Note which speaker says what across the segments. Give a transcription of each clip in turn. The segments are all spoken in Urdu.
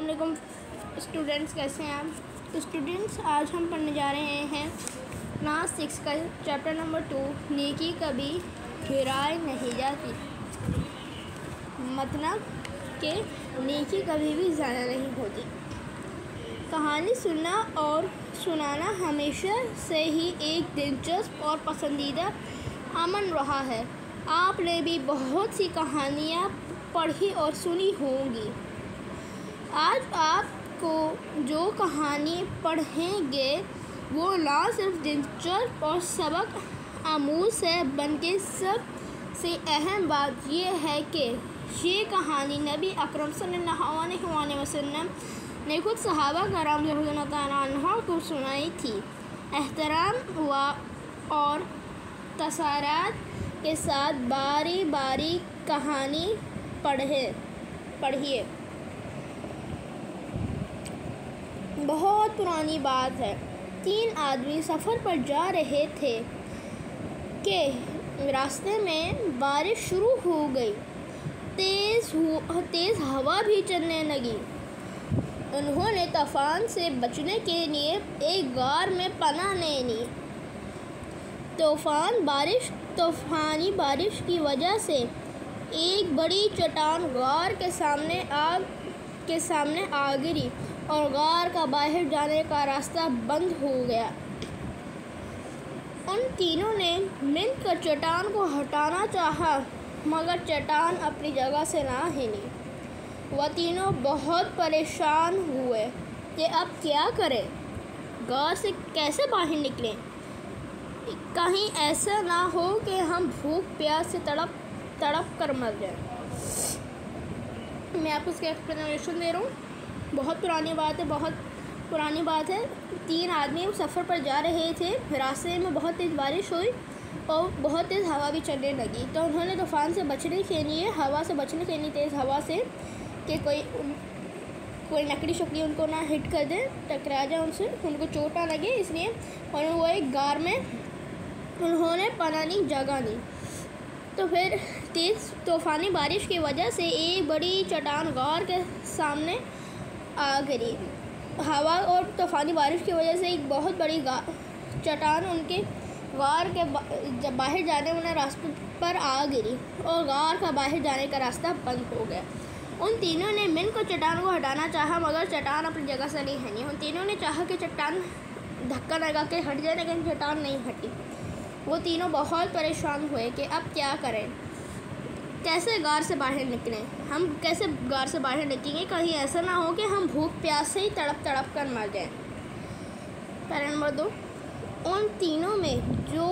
Speaker 1: السلام علیکم اسٹوڈنٹس، کیسے ہیں آپ؟ اسٹوڈنٹس، آج ہم پڑھنے جا رہے ہیں کلاس 6 کا چیپٹر نمبر 2، نیکی کبھی گرائے نہیں جاتی۔ مطلب کہ نیکی کبھی بھی ضائع نہیں ہوتی۔ کہانی سننا اور سنانا ہمیشہ سے ہی ایک دلچسپ اور پسندیدہ عمل رہا ہے۔ آپ نے بھی بہت سی کہانیاں پڑھی اور سنی ہوں گی۔ آج آپ کو جو کہانی پڑھیں گے وہ نہ صرف دلچسپ اور سبق آموز ہے، بلکہ سب سے اہم بات یہ ہے کہ یہ کہانی نبی اکرم صلی اللہ علیہ وسلم نے خود صحابہ کرام رضی اللہ تعالیٰ عنہ کو سنائی تھی۔ احترام اور تاثرات کے ساتھ باری باری کہانی پڑھیے۔ بہت پرانی بات ہے، 3 آدمی سفر پر جا رہے تھے کہ راستے میں بارش شروع ہو گئی، تیز ہوا بھی چلنے لگی۔ انہوں نے طوفان سے بچنے کے لیے ایک غار میں پناہ لے لی۔ طوفانی بارش کی وجہ سے ایک بڑی چٹان غار کے سامنے آ گری اور غار کا باہر جانے کا راستہ بند ہو گیا۔ ان تینوں نے مل کر چٹان کو ہٹانا چاہا، مگر چٹان اپنی جگہ سے نہ ہلی۔ وہ تینوں بہت پریشان ہوئے کہ اب کیا کریں، غار سے کیسے باہر نکلیں، کہیں ایسا نہ ہو کہ ہم بھوک پیاس سے تڑپ کر مر جائیں۔ میں آپ کو اس کا ایکسپلینیشن دے رہا ہوں۔ بہت پرانی بات ہے، 3 آدمی سفر پر جا رہے تھے، راستے میں بہت تیز بارش ہوئی اور بہت تیز ہوا بھی چلنے لگی، تو انہوں نے طوفان سے بچنے کے لیے، ہوا سے بچنے کے لیے، تیز ہوا سے کہ کوئی لکڑی شکڑی ان کو نہ ہٹ کر دے، ٹکرا جائے ان سے، ان کو چوٹ نہ لگے، اس لیے وہ ایک غار میں انہوں نے پناہ لی، جگہ لی۔ تو پھر تیز طوفانی بارش کی وجہ سے ایک بڑی چٹان غار کے سامنے آ گری۔ ہوا اور طوفانی بارش کی وجہ سے ایک بہت بڑی چٹان ان کے غار کے باہر جانے والے راستے پر آ گری اور غار کا باہر جانے کا راستہ بند ہو گیا۔ ان تینوں نے مل کر چٹان کو ہٹانا چاہا، مگر چٹان اپنی جگہ سے نہیں ہلی۔ ان تینوں نے چاہا کہ چٹان دھکا لگا کے ہٹ جائے، لیکن چٹان نہیں ہٹی۔ وہ تینوں بہت پریشان ہوئے کہ اب کیا کریں، کیسے غار سے باہر نکلیں، ہم کیسے غار سے باہر نکلیں گے، کہیں ایسا نہ ہو کہ ہم بھوک پیاس سے ہی تڑپ کر مر جائیں۔ پیرا نمبر 2، ان تینوں میں جو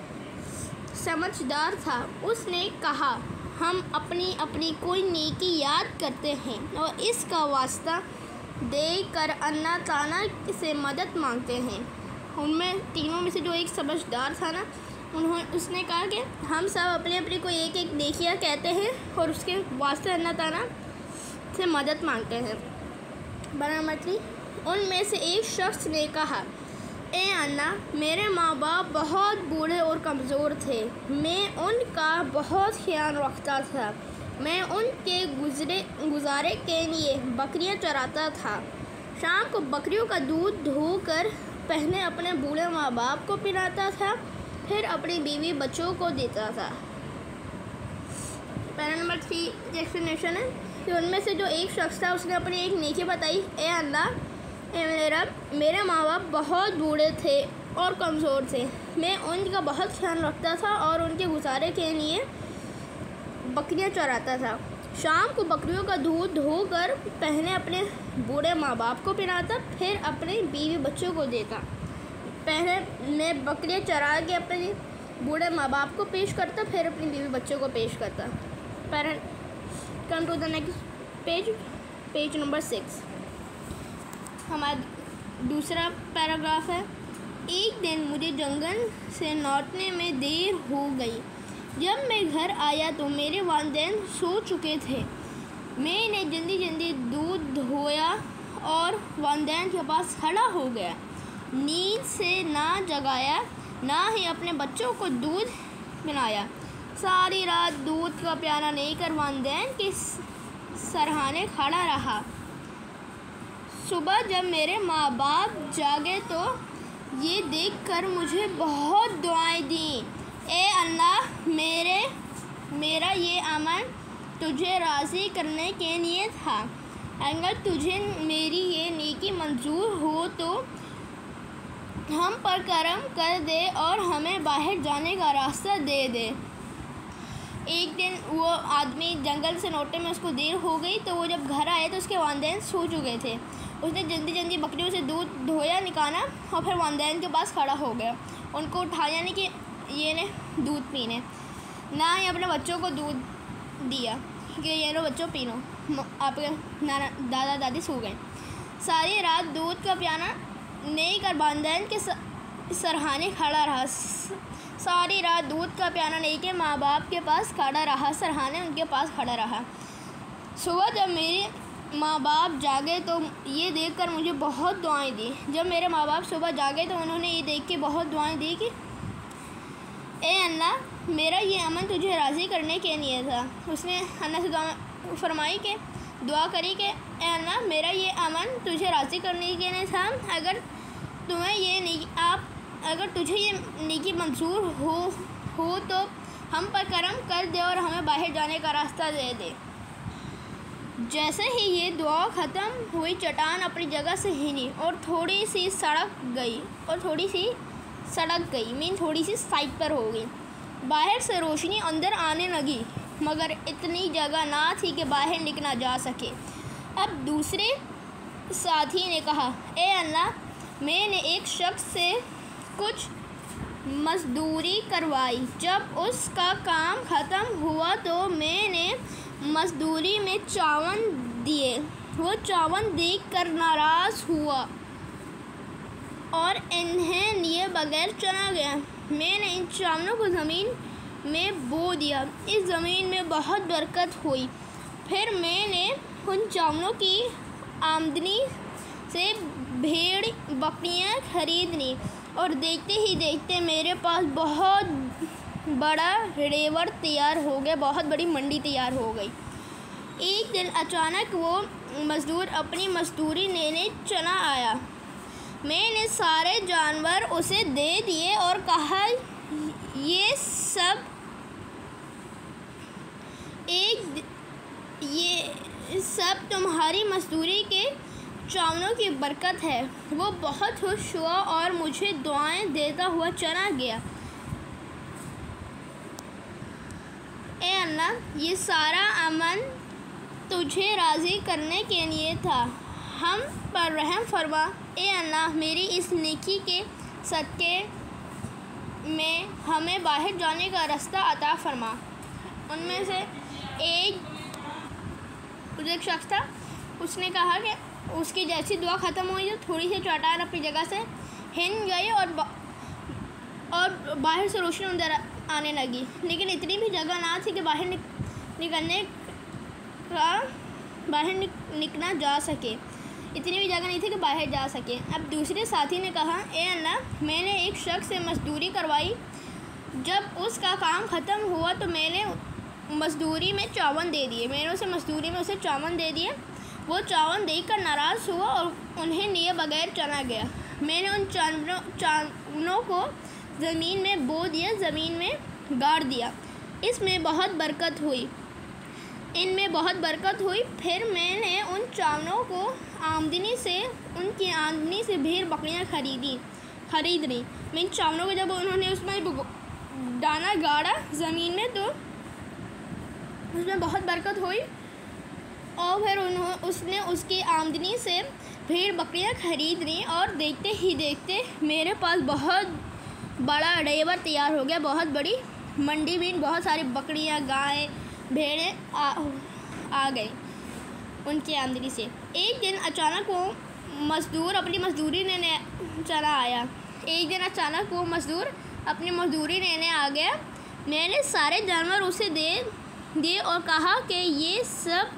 Speaker 1: سمجھدار تھا اس نے کہا، ہم اپنی کوئی نیکی یاد کرتے ہیں اور اس کا واسطہ دے کر اللہ تعالیٰ سے مدد مانگتے ہیں۔ ان میں تینوں میں سے جو ایک سمجھدار تھا نا، اس نے کہا کہ ہم سب اپنی کوئی ایک نیکیاں کہتے ہیں اور اس کے واسطے اللہ تعالیٰ سے مدد مانگتے ہیں۔ نمبر 3، ان میں سے ایک شخص نے کہا، اے اللہ، میرے ماں باپ بہت بوڑھے اور کمزور تھے، میں ان کا بہت خیال رکھتا تھا، میں ان کے گزارے کے لیے بکریاں چراتا تھا، شام کو بکریوں کا دودھ دھو کر پہلے اپنے بوڑھے ماں باپ کو پلاتا تھا، پھر اپنی بیوی بچوں کو دیتا تھا۔ پیرا نمبر 3 ایکسپلینیشن ہے کہ ان میں سے جو ایک شخص تھا اس نے اپنی ایک نیکی بتائی، اے اللہ، اے میرے رب، میرے ماں باپ بہت بوڑھے تھے اور کمزور تھے، میں ان کا بہت خیال رکھتا تھا اور ان کے گزارے کے لیے بکریاں چراتا تھا، شام کو بکریوں کا دودھ دھو کر پہلے اپنے بوڑھے ماں باپ کو پلاتا، پھر اپنی بیوی بچوں کو دیتا۔ پہلے میں بکریاں چرا کے اپنے بوڑھے ماں باپ کو پیش کرتا، پھر اپنی بیوی بچوں کو پیش کرتا۔ Come to the next page number 6۔ ہمارا دوسرا پیراگراف ہے، ایک دن مجھے جنگل سے لوٹنے میں دیر ہو گئی۔ جب میں گھر آیا تو میرے والدین سو چکے تھے۔ میں نے جلدی دودھ دھویا اور والدین کے پاس کھڑا ہو گیا، نیند سے نہ جگایا، نہ ہی اپنے بچوں کو دودھ پلایا۔ ساری رات دودھ کا پیالہ لے کر والدین کے سرہانے کھڑا رہا۔ صبح جب میرے ماں باپ جاگے تو یہ دیکھ کر مجھے بہت دعائیں دیں، اے اللہ میرا یہ عمل تجھے راضی کرنے کے لیے تھا، اگر تجھے میری یہ نیکی منظور ہو تو ہم پر کرم کر دے اور ہمیں باہر جانے کا راستہ دے دے۔ ایک دن وہ آدمی جنگل سے لوٹنے میں اس کو دیر ہو گئی، تو وہ جب گھر آئے تو اس کے والدین سو چکے تھے۔ اس نے جلدی بکریوں سے دودھ دھویا نکالا اور پھر والدین کے پاس کھڑا ہو گیا، ان کو اٹھایا نہیں کہ یہ نے دودھ پینے، نہ ہی اپنے بچوں کو دودھ دیا کہ یہ لو بچوں پی لو، آپ کے دادا دادی سو گئے۔ ساری رات دودھ کا پیالہ لے کر والدین کے سرہانے کھڑا رہا، ساری رات دودھ کا پیالہ لے کے ماں باپ کے پاس کھڑا رہا، سرہانے ان کے پاس کھڑا رہا۔ صبح جب میرے ماں باپ جاگے تو یہ دیکھ کر مجھے بہت دعائیں دی۔ جب میرے ماں باپ صبح جاگے تو انہوں نے یہ دیکھ کے بہت دعائیں دی کہ اے اللہ میرا یہ عمل تجھے راضی کرنے کے لیے تھا۔ اس نے اللہ سے دعا کری کہ اے اللہ میرا یہ عمل تجھے راضی کرنے کے لیے تھا، اگر تجھے یہ نیکی منظور ہو تو ہم پر کرم کر دے اور ہمیں باہر جانے کا راستہ دے دے۔ جیسے ہی یہ دعا ختم ہوئی چٹان اپنی جگہ سے ہلی اور تھوڑی سی سڑک گئی تھوڑی سی سائڈ پر ہو گئی۔ باہر سے روشنی اندر آنے لگی، مگر اتنی جگہ نہ تھی کہ باہر نکلا جا سکے۔ اب دوسرے ساتھی نے کہا، اے اللہ میں نے ایک شخص سے کچھ مزدوری کروائی، جب اس کا کام ختم ہوا تو میں نے مزدوری میں چاول دیے، وہ چاول دیکھ کر ناراض ہوا اور انہیں لیے بغیر چلا گیا۔ میں نے ان چاولوں کو زمین میں بو دیا، اس زمین میں بہت برکت ہوئی۔ پھر میں نے ان چاولوں کی آمدنی سے بھیڑ بکریاں خرید لیں اور دیکھتے ہی دیکھتے میرے پاس بہت بڑا ریور تیار ہو گیا، بہت بڑی منڈی تیار ہو گئی۔ ایک دن اچانک وہ مزدور اپنی مزدوری لینے چلا آیا، میں نے سارے جانور اسے دے دیے اور کہا یہ سب تمہاری مزدوری کے چاولوں کی برکت ہے۔ وہ بہت خوش ہوا اور مجھے دعائیں دیتا ہوا چلا گیا۔ اے اللہ یہ سارا عمل تجھے راضی کرنے کے لیے تھا، ہم پر رحم فرما۔ اے اللہ میری اس نیکی کے صدقے میں ہمیں باہر جانے کا راستہ عطا فرما۔ ان میں سے ایک شخص تھا، اس نے کہا کہ اس کی جیسی دعا ختم ہوئی تو تھوڑی سی چٹان اپنی جگہ سے ہل گئی اور باہر سے روشنی اندر آنے لگی، لیکن اتنی بھی جگہ نہ تھی کہ باہر نکلا جا سکے، اتنی بھی جگہ نہیں تھی کہ باہر جا سکے۔ اب دوسرے ساتھی نے کہا، اے اللہ میں نے ایک شخص سے مزدوری کروائی، جب اس کا کام ختم ہوا تو میں نے مزدوری میں چاول دے دیے، میں نے اسے مزدوری میں اسے چاول دے دیے، وہ چاول دیکھ کر ناراض ہوا اور انہیں لیے بغیر چلا گیا۔ میں نے ان چاولوں کو زمین میں بو دیا، زمین میں گاڑ دیا، ان میں بہت برکت ہوئی۔ پھر میں نے ان چاولوں کو ان کی آمدنی سے بھیڑ بکریاں خرید لیں۔ میں ان چاولوں کو جب انہوں نے اس میں دانا گاڑا زمین میں تو اس میں بہت برکت ہوئی، اور پھر اس نے اس کی آمدنی سے بھیڑ بکریاں خرید لیں اور دیکھتے ہی دیکھتے میرے پاس بہت بڑا ریور تیار ہو گیا، بہت بڑی منڈی میں بہت ساری بکریاں، گائیں، بھیڑیں آ گئی ان کی آمدنی سے۔ ایک دن اچانک وہ مزدور اپنی مزدوری لینے چلا آیا، میں نے سارے جانور اسے دے اور کہا کہ یہ سب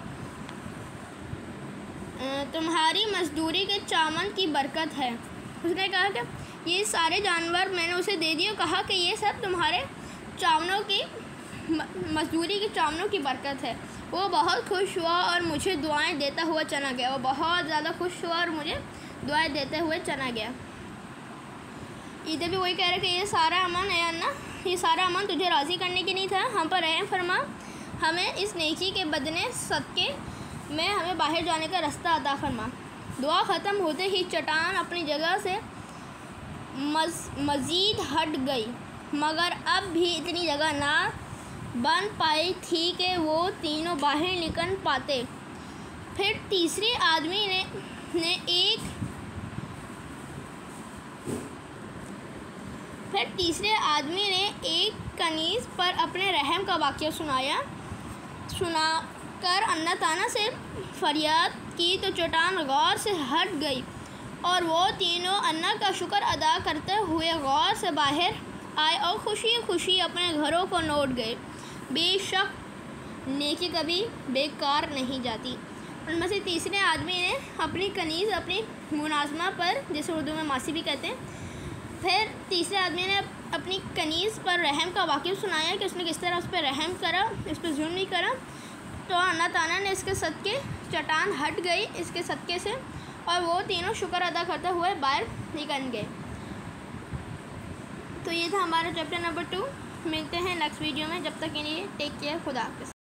Speaker 1: تمہاری مزدوری کے چاول کی برکت ہے۔ اس نے کہا کہ یہ سارے جانور میں نے اسے دے دیے اور کہا کہ یہ سب تمہارے چاولوں کی مزدوری کے چاولوں کی برکت ہے۔ وہ بہت خوش ہوا اور مجھے دعائیں دیتا ہوا چلا گیا۔ وہ بہت زیادہ خوش ہوا اور مجھے دعائیں دیتے ہوئے چلا گیا۔ ادھر بھی وہی کہہ رہا ہے کہ یہ سارا امن ہے اللہ، یہ سارا امن تجھے راضی کرنے کی نہیں تھا، ہم پر رحم فرما، ہمیں اس نیکی کے بدلے صدقے میں ہمیں باہر جانے کا رستہ عطا فرما۔ دعا ختم ہوتے ہی چٹان اپنی جگہ سے مزید ہٹ گئی، مگر اب بھی اتنی جگہ نہ بن پائی تھی کہ وہ تینوں باہر نکل پاتے۔ پھر تیسرے آدمی نے ایک کنیز پر اپنے رحم کا واقعہ سنا کر اللہ تعالیٰ سے فریاد کی تو چٹان غار سے ہٹ گئی اور وہ تینوں اللہ کا شکر ادا کرتے ہوئے غار سے باہر آئے اور خوشی خوشی اپنے گھروں کو لوٹ گئے۔ بے شک نیکی کبھی بیکار نہیں جاتی۔ ان میں سے تیسرے آدمی نے اپنی کنیز اپنی ملازمہ پر، جسے اردو میں ماسی بھی کہتے ہیں، پھر تیسرے آدمی نے اپنی کنیز پر رحم کا واقعہ سنایا کہ اس نے کس طرح اس پہ رحم کرا، اس پہ ظلم نہیں کرا، تو اللہ تعالیٰ نے اس کے صدقے چٹان ہٹ گئی اس کے صدقے سے اور وہ تینوں شکر ادا کرتے ہوئے باہر نکل گئے۔ تو یہ تھا ہمارا چیپٹر نمبر 2۔ ملتے ہیں نیکسٹ ویڈیو میں، جب تک کے لیے ٹیک کیئر، خدا حافظ۔